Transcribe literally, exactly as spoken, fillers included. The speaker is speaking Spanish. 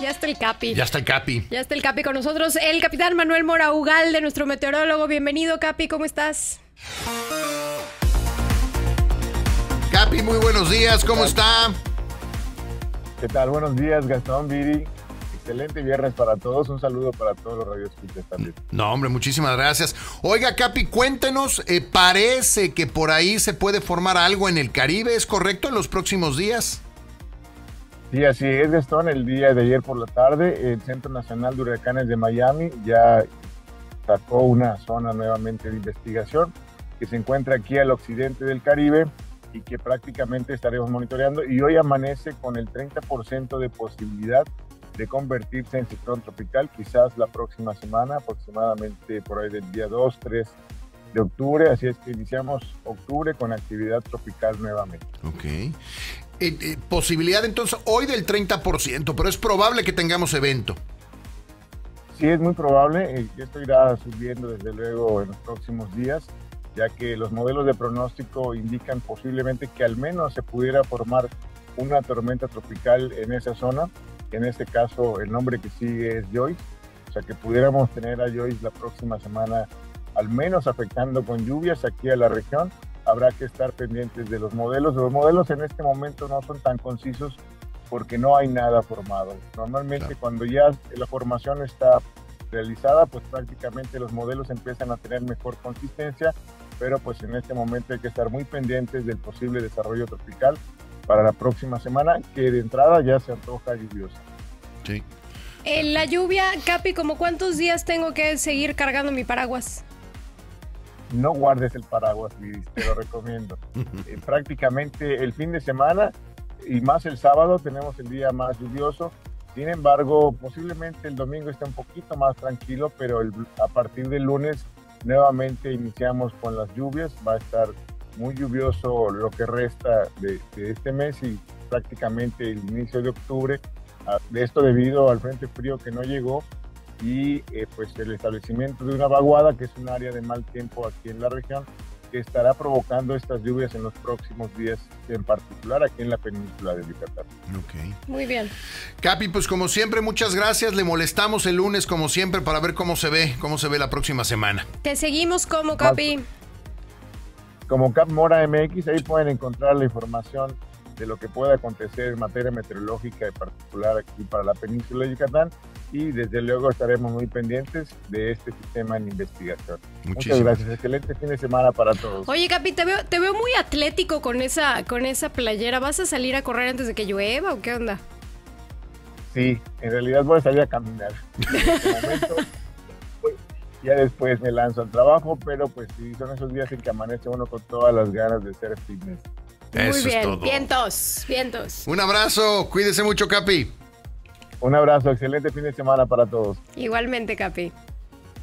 Ya está el Capi. Ya está el Capi. Ya está el Capi con nosotros. El capitán Manuel Mora Ugalde, nuestro meteorólogo. Bienvenido, Capi, ¿cómo estás? Capi, muy buenos días, ¿cómo está? ¿Qué tal? Buenos días, Gastón, Viri. Excelente viernes para todos. Un saludo para todos los radioescuchas también. No, hombre, muchísimas gracias. Oiga, Capi, cuéntenos, eh, parece que por ahí se puede formar algo en el Caribe, ¿es correcto, en los próximos días? Sí, así es, Gastón. El día de ayer por la tarde, el Centro Nacional de Huracanes de Miami ya sacó una zona nuevamente de investigación que se encuentra aquí al occidente del Caribe y que prácticamente estaremos monitoreando. Y hoy amanece con el treinta por ciento de posibilidad de convertirse en ciclón tropical, quizás la próxima semana, aproximadamente por ahí del día dos, tres de octubre. Así es que iniciamos octubre con actividad tropical nuevamente. Ok. Eh, eh, posibilidad entonces hoy del treinta por ciento, pero es probable que tengamos evento. Sí, es muy probable. Eh, esto irá subiendo desde luego en los próximos días, ya que los modelos de pronóstico indican posiblemente que al menos se pudiera formar una tormenta tropical en esa zona. En este caso, el nombre que sigue es Joyce, o sea que pudiéramos tener a Joyce la próxima semana, al menos afectando con lluvias aquí a la región. Habrá que estar pendientes de los modelos. Los modelos en este momento no son tan concisos porque no hay nada formado. Normalmente claro, cuando ya la formación está realizada, pues prácticamente los modelos empiezan a tener mejor consistencia, pero pues en este momento hay que estar muy pendientes del posible desarrollo tropical para la próxima semana, que de entrada ya se antoja lluviosa. Sí. En la lluvia, Capi, ¿como cuántos días tengo que seguir cargando mi paraguas? No guardes el paraguas, Liris, te lo recomiendo. eh, prácticamente el fin de semana y más el sábado tenemos el día más lluvioso. Sin embargo, posiblemente el domingo esté un poquito más tranquilo, pero el, a partir del lunes nuevamente iniciamos con las lluvias. Va a estar muy lluvioso lo que resta de, de este mes y prácticamente el inicio de octubre. De esto debido al frente frío que no llegó y eh, pues el establecimiento de una vaguada, que es un área de mal tiempo aquí en la región, que estará provocando estas lluvias en los próximos días, en particular aquí en la península de Yucatán. Okay. Muy bien. Capi, pues como siempre, muchas gracias. Le molestamos el lunes como siempre para ver cómo se ve, cómo se ve la próxima semana. Te seguimos como, Capi. Como Cap Mora M X, ahí pueden encontrar la información de lo que pueda acontecer en materia meteorológica, en particular aquí para la península de Yucatán, y desde luego estaremos muy pendientes de este sistema en investigación. Muchísimas Muchas gracias, excelente fin de semana para todos. Oye, Capi, te veo, te veo muy atlético con esa, con esa playera. ¿Vas a salir a correr antes de que llueva o qué onda? Sí, en realidad voy a salir a caminar. En este momento, pues, ya después me lanzo al trabajo, pero pues sí, son esos días en que amanece uno con todas las ganas de hacer fitness. Muy Eso bien, es todo. vientos, vientos. Un abrazo, cuídese mucho, Capi. Un abrazo, excelente fin de semana para todos. Igualmente, Capi.